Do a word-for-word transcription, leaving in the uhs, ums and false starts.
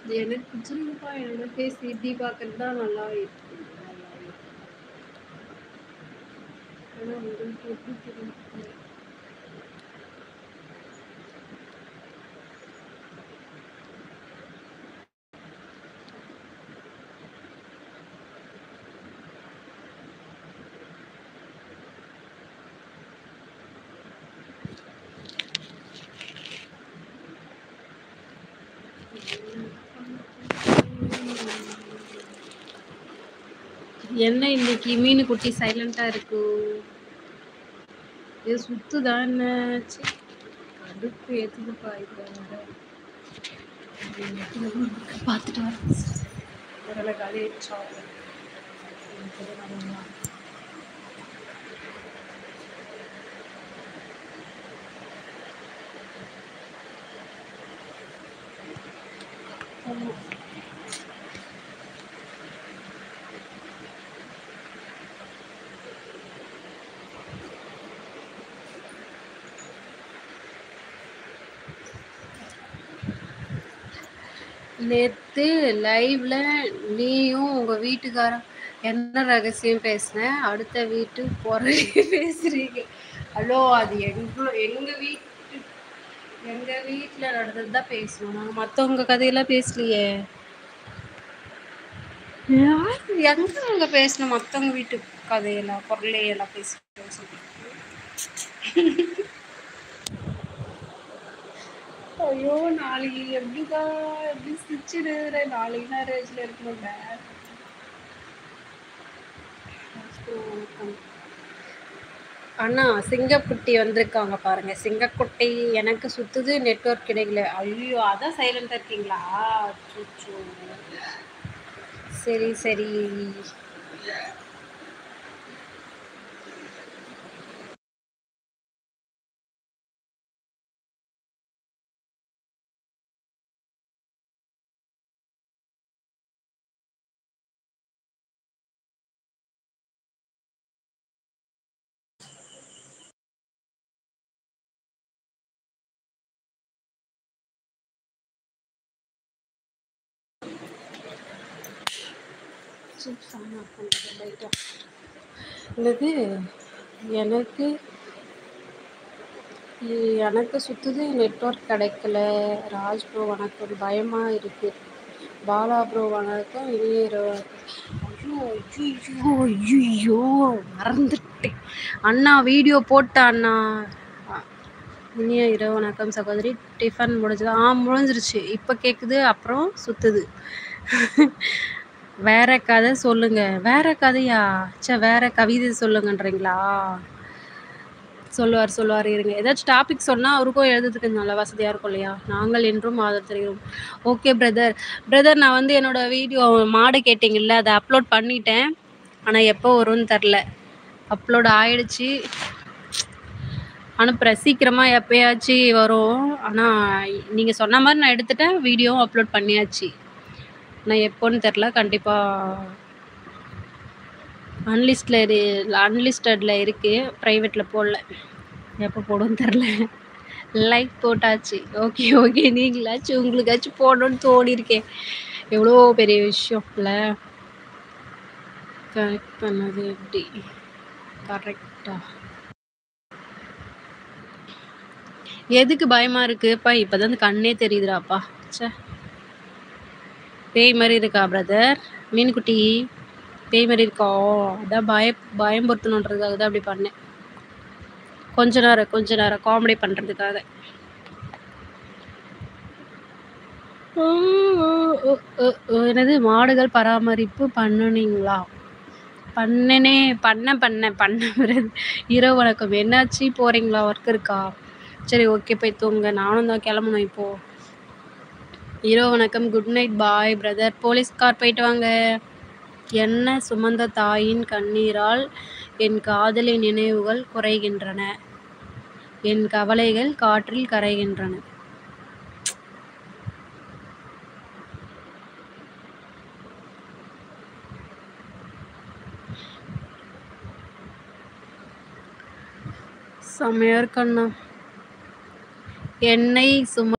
எனக்கு பிடிச்சிருக்குப்பா. என்னோட ஃபேஸ் இப்படி பார்க்கறது தான் நல்லா இருக்கு. நல்லா இருக்கு. ஆனா உங்களுக்கு எப்படி தெரியும்? என்ன இன்னைக்கு மீனு குட்டி சைலண்டா இருக்கு? இது சுத்துதானே? ச்சீ, கடுப்பு ஏத்துதுப்பா இப்போ வர. பார்த்துட்டு வரேன். ஒரு காலி ஆயிடுச்சா? நேத்து லைவ்ல நீயும் உங்க வீட்டுக்காரன் என்ன ரகசியம் பேசுன? அடுத்த வீட்டு பொறை பேசுறீங்க. ஹலோ, அது எங்க எங்க வீட்டு எங்க வீட்ல நடந்தது தான் பேசணும். நாங்க மத்தவங்க கதையெல்லாம் பேசலையே. யார் எங்க அங்க பேசணும்? மத்தவங்க வீட்டு கதையெல்லாம் பொருளையெல்லாம் பேச பேசணும். ஐயோ, நாளைக்கு எப்படிதான் எப்படி சிரிச்சிடுற? நாளைக்கு நான் ரேஜ்ல இருக்கணும்ல. அண்ணா சிங்கக்குட்டி வந்திருக்காங்க பாருங்க. சிங்கக்குட்டி எனக்கு சுத்துது, நெட்வொர்க் கிடைக்கல. ஐயோ, அதான் சைலண்டா இருக்கீங்களா? அச்சச்சோ. சரி சரி. என்னது? எனக்கு எனக்கு சுத்துது, நெட்வொர்க் கிடைக்கல. ராஜ் ப்ரோ வணக்கம். பயமா இருக்கு. பாலா ப்ரோ வணக்கம். இனிய இரவு. ஐயோ ஐயோ ஐயோ, மறந்துட்டேன் அண்ணா. வீடியோ போட்ட அண்ணா. இனிய இரவு வணக்கம் சகோதரி. டிஃபன் முடிஞ்சதா? ஆ, முடிஞ்சிருச்சு. இப்போ கேட்குது, அப்புறம் சுத்துது. வேற கதை சொல்லுங்க. வேற கதையா? சே, வேற கவிதை சொல்லுங்கன்றீங்களா? சொல்லுவார் சொல்லுவார் இருங்க. ஏதாச்சும் டாபிக் சொன்னால் அவருக்கும் எழுதுறதுக்கு நல்லா வசதியாக இருக்கும் இல்லையா? நாங்கள் என்றும் ஆதரவு தருகிறோம். Okay brother. பிரதர், நான் வந்து என்னோட வீடியோ மாடு கேட்டிங்கல்ல, அதை அப்லோட் பண்ணிட்டேன். ஆனால் எப்போ வரும்னு தெரில. அப்லோட் ஆயிடுச்சு, அனுப்புகிறேன். சீக்கிரமாக எப்போயாச்சும் வரும். ஆனால் நீங்கள் சொன்ன மாதிரி நான் எடுத்துட்டேன். வீடியோவும் அப்லோட் பண்ணியாச்சு. நான் எப்போன்னு தெரில. கண்டிப்பாக அன்லிஸ்டில் அன்லிஸ்டடில் இருக்குது. ப்ரைவேட்டில் போடல. எப்போ போடுன்னு தெரில. லைக் போட்டாச்சு. Okay okay. நீங்களாச்சும் உங்களுக்காச்சும் போடணும்னு தோணியிருக்கேன். எவ்வளோ பெரிய விஷயம் இல்லை? கரெக்ட் பண்ணது எப்படி? கரெக்டா? எதுக்கு பயமாக இருக்குப்பா? இப்போ தான் கண்ணே தெரியுதுடாப்பா. சே, பேய் மாதிரி இருக்கா பிரதர்? மீன்குட்டி பேய் மாதிரி இருக்கா? அதான் பய பயம்படுத்தணுன்றதுக்காக தான் அப்படி பண்ணேன். கொஞ்ச நேரம் கொஞ்ச நேரம் காமெடி பண்ணுறதுக்காக. என்னது? மாடுகள் பராமரிப்பு பண்ணுனீங்களா? பண்ணனே பண்ண பண்ண பண்ண இரவு வணக்கம். என்னாச்சு, போகிறீங்களா? ஒர்க் இருக்கா? சரி, ஓகே, போய் தூங்க. நானும் தான் கிளம்பணும் இப்போது. இரவு வணக்கம். Good night. Bye brother. போலீஸ்கார் போயிட்டு வாங்க. என்ன சுமந்த தாயின் கண்ணீரால் என் காதலி நினைவுகள் குறைகின்றன, என் கவலைகள் காற்றில் கரைகின்றன. செம்மையா இருக்கண்ணா. என்னை சும